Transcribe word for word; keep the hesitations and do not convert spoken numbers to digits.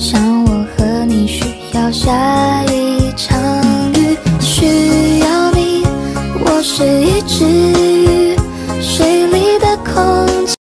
像我和你需要下一场雨，需要你，我是一只